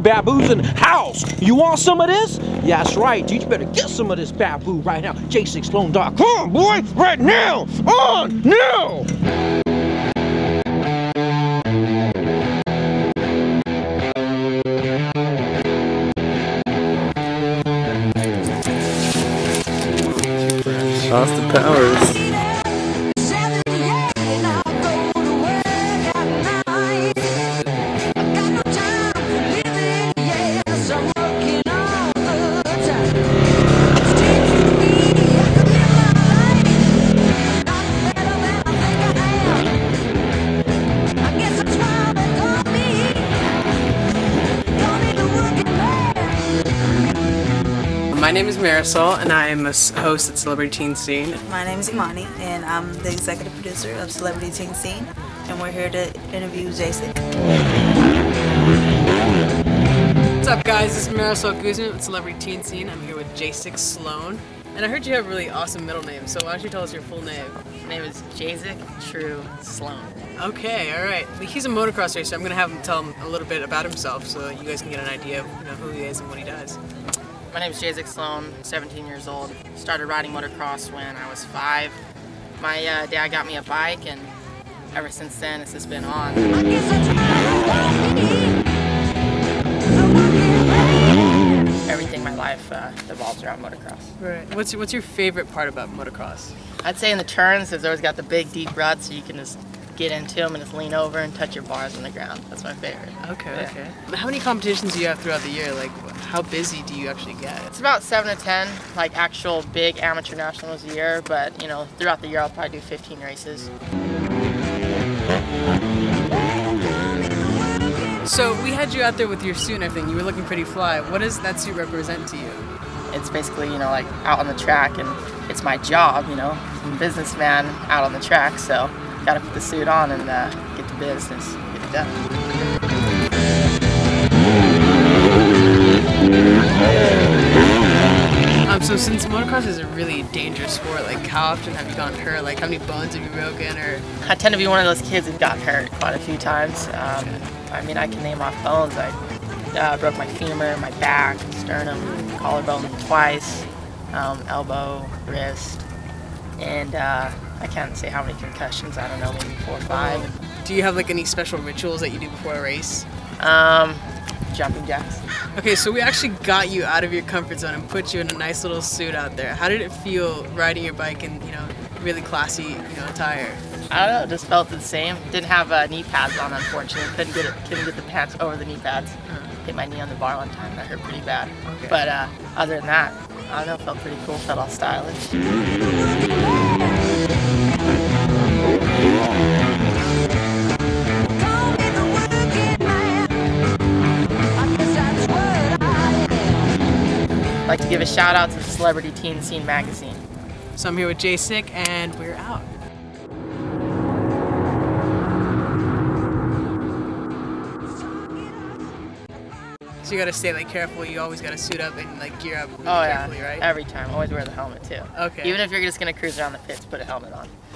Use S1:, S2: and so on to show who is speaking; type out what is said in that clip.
S1: baboos in the house. You want some of this? Yeah, that's right, dude. You better get some of this baboo right now. JaisaacsSloan.com, boy, right now, on now.
S2: Austin Powers.
S3: My name is Marisol, and I am a host at Celebrity Teen Scene.
S4: My name is Imani, and I'm the executive producer of Celebrity Teen Scene, and we're here to interview Jaisaac.
S3: What's up, guys? This is Marisol Guzman with Celebrity Teen Scene. I'm here with Jaisaac Sloan. And I heard you have a really awesome middle name, so why don't you tell us your full name?
S5: My name is Jaisaac Sloan.
S3: Okay, alright. He's a motocross racer. I'm going to have him tell him a little bit about himself so you guys can get an idea of who he is and what he does.
S5: My name is Jaisaac Sloan, 17 years old. Started riding motocross when I was 5. My dad got me a bike, and ever since then it's just been on. Everything in my life revolves around motocross.
S3: Right. What's your favorite part about motocross?
S5: I'd say in the turns, it's always got the big deep ruts, so you can just get into them and just lean over and touch your bars on the ground. That's my favorite.
S3: Okay,
S5: yeah.
S3: Okay. How many competitions do you have throughout the year? Like, how busy do you actually get?
S5: It's about 7 to 10, like actual big amateur nationals a year, but throughout the year I'll probably do 15 races.
S3: So we had you out there with your suit and everything. You were looking pretty fly. What does that suit represent to you?
S5: It's basically, like out on the track, and it's my job, I'm a businessman out on the track, so gotta put the suit on and get to business, get it done.
S3: So since motocross is a really dangerous sport, like how often have you gotten hurt? Like how many bones have you broken? Or
S5: I tend to be one of those kids who's gotten hurt quite a few times. I mean, I can name off bones. I broke my femur, my back, sternum, collarbone twice, elbow, wrist, and I can't say how many concussions. I don't know, maybe 4 or 5.
S3: Do you have like any special rituals that you do before a race?
S5: Jumping jacks.
S3: Okay, so we actually got you out of your comfort zone and put you in a nice little suit out there. How did it feel riding your bike in, really classy, attire?
S5: I don't know, it just felt the same. Didn't have knee pads on, unfortunately. Couldn't get the pants over the knee pads. Hit my knee on the bar one time, that hurt pretty bad. Okay. But other than that, I don't know, felt pretty cool, felt all stylish. I'd like to give a shout out to Celebrity Teen Scene magazine.
S3: So I'm here with Jaisaac, and we're out. So you gotta stay careful. You always gotta suit up and gear up really carefully, right?
S5: Every time. Always wear the helmet too.
S3: Okay.
S5: Even if you're just gonna cruise around the pits, put a helmet on.